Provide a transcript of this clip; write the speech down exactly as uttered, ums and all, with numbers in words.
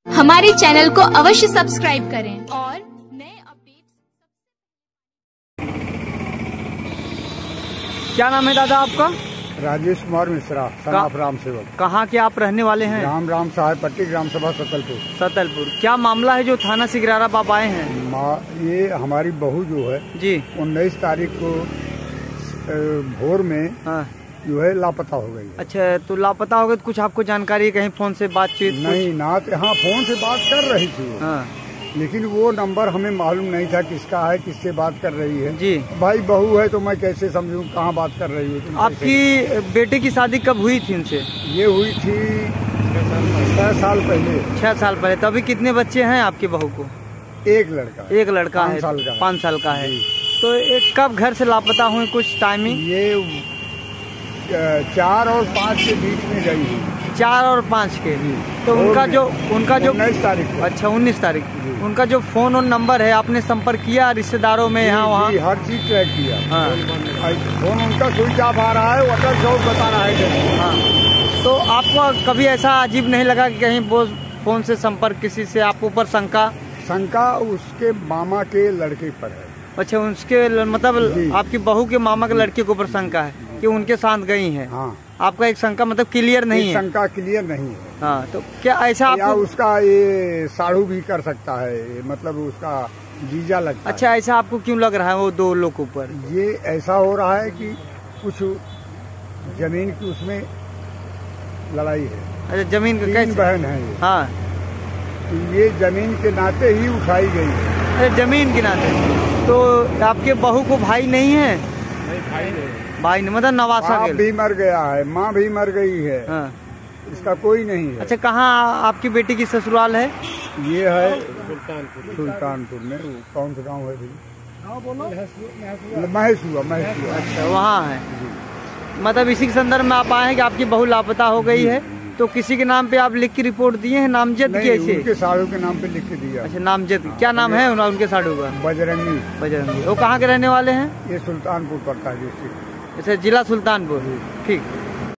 हमारे चैनल को अवश्य सब्सक्राइब करें और नए अपडेट। क्या नाम है दादा आपका? राजेश कुमार मिश्रा, सनाफ राम सेवक। कहाँ के आप रहने वाले हैं? राम राम साहब पट्टी ग्राम सभा सतलपुर। सतलपुर। क्या मामला है जो थाना सिगरारा आप आए हैं? ये हमारी बहू जो है जी उन्नीस तारीख को भोर में हाँ। जो है लापता हो गई। अच्छा, तो लापता हो गई तो कुछ आपको जानकारी, कहीं फोन से बातचीत? नहीं ना, हाँ फोन से बात कर रही थी वो हाँ। लेकिन वो नंबर हमें मालूम नहीं था किसका है, किससे बात कर रही है जी। भाई बहू है तो मैं कैसे समझूं कहाँ बात कर रही है। आपकी बेटे की शादी कब हुई थी इनसे? ये हुई थी छह साल पहले। छह साल पहले। तो अभी कितने बच्चे हैं आपकी बहू को? एक लड़का। एक लड़का है, पाँच साल का है। तो एक कब घर से लापता हुए, कुछ टाइमिंग? ये चार और पाँच के बीच में गई है। चार और पाँच के। तो उनका जो उनका जो उन्नीस तारीख को। अच्छा, उन्नीस तारीख। उनका जो फोन और नंबर है आपने संपर्क किया रिश्तेदारों में यहाँ वहाँ? हर चीज ट्रैक किया हाँ। फोन उनका स्विच ऑफ आ रहा है, अटल चौक बता रहा है हाँ। तो आपको कभी ऐसा अजीब नहीं लगा कि कहीं वो फोन से संपर्क किसी से आपको ऊपर शंका? शंका उसके मामा के लड़के पर है। अच्छा, उसके मतलब आपकी बहू के मामा के लड़के के ऊपर शंका है कि उनके साथ गई हैं हाँ। आपका एक शंका मतलब क्लियर नहीं है? शंका क्लियर नहीं है हाँ। तो क्या ऐसा आपको... उसका ये साड़ू भी कर सकता है, मतलब उसका जीजा लगता अच्छा है। ऐसा आपको क्यों लग रहा है वो दो लोग ऊपर? ये ऐसा हो रहा है कि कुछ जमीन की उसमें लड़ाई है। अच्छा, जमीन का कैसे? बहन है ये हाँ। तो ये जमीन के नाते ही उठाई गई है। अरे जमीन के नाते। तो आपके बहू को भाई नहीं है? नहीं, भाई नहीं। भाई नहीं मतलब नवासा बाप भी मर गया है, माँ भी मर गई है हाँ। इसका कोई नहीं है। अच्छा, कहाँ आपकी बेटी की ससुराल है? ये है सुल्तानपुर। सुल्तानपुर में कौन सा गांव है? महेशुआ। महेशुआ। अच्छा, वहाँ है। मतलब इसी के संदर्भ में आप आए हैं कि आपकी बहू लापता हो गई है, तो किसी के नाम पे आप लिख के रिपोर्ट दिए हैं? नामजद कैसे? उनके साड़ू के नाम पे लिख के दिया। अच्छा, नामजद। क्या नाम है उनके साड़ू का? बजरंगी। बजरंगी। वो कहाँ के रहने वाले हैं? ये सुल्तानपुर पड़ता है डिस्ट्रिक्ट। अच्छा, जिला सुल्तानपुर। ठीक।